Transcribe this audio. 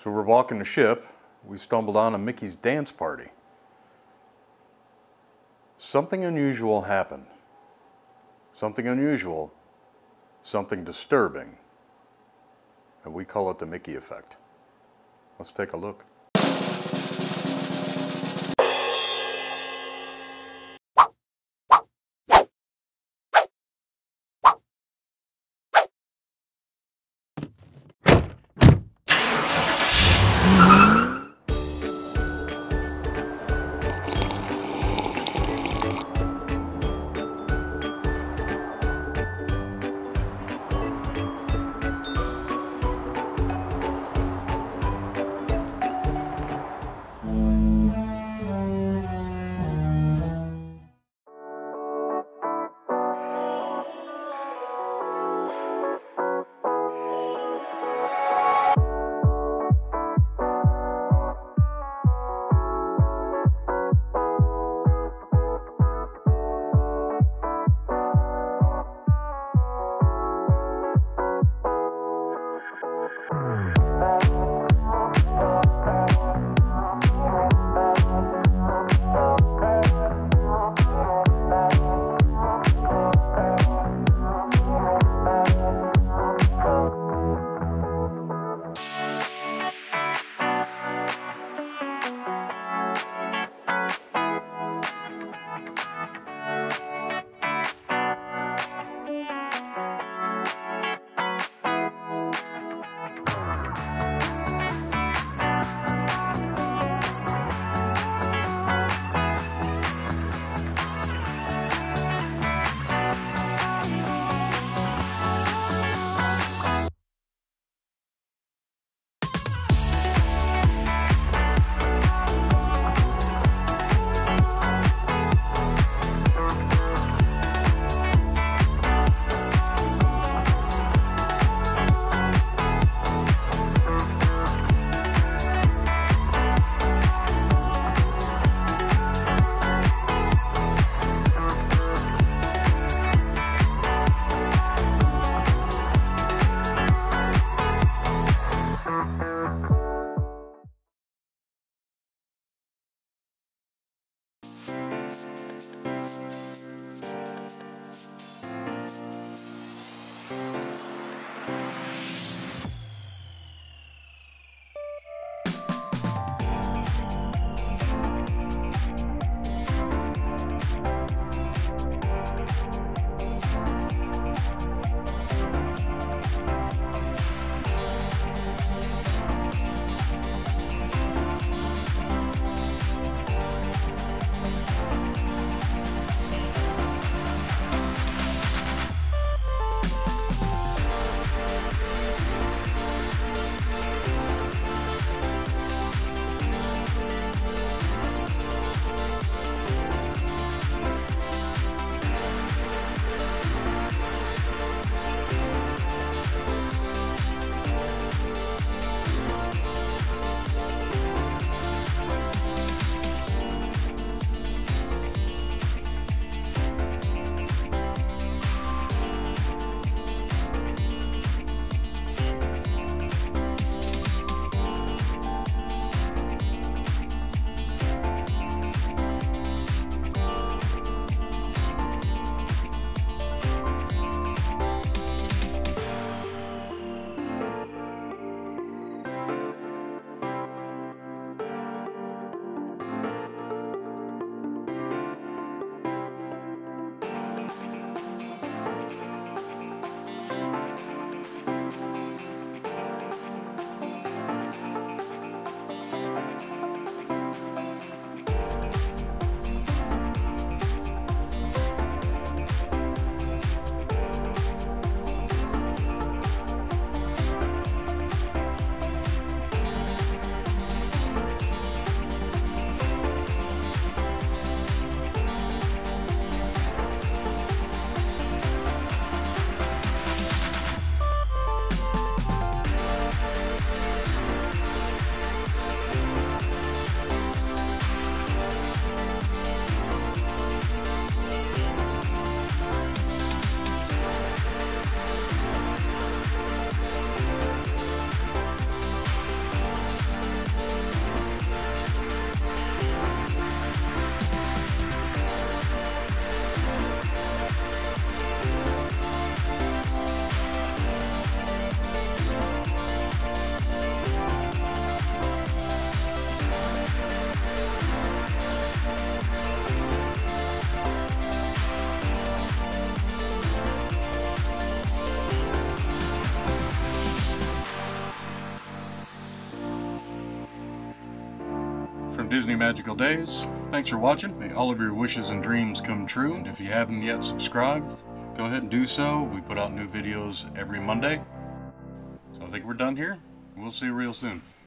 So we're walking the ship. We stumbled on a Mickey's dance party. Something unusual happened. Something unusual, something disturbing. And we call it the Mickey effect. Let's take a look. Disney Magical Days. Thanks for watching. May all of your wishes and dreams come true. And if you haven't yet subscribed, go ahead and do so. We put out new videos every Monday. So I think we're done here. We'll see you real soon.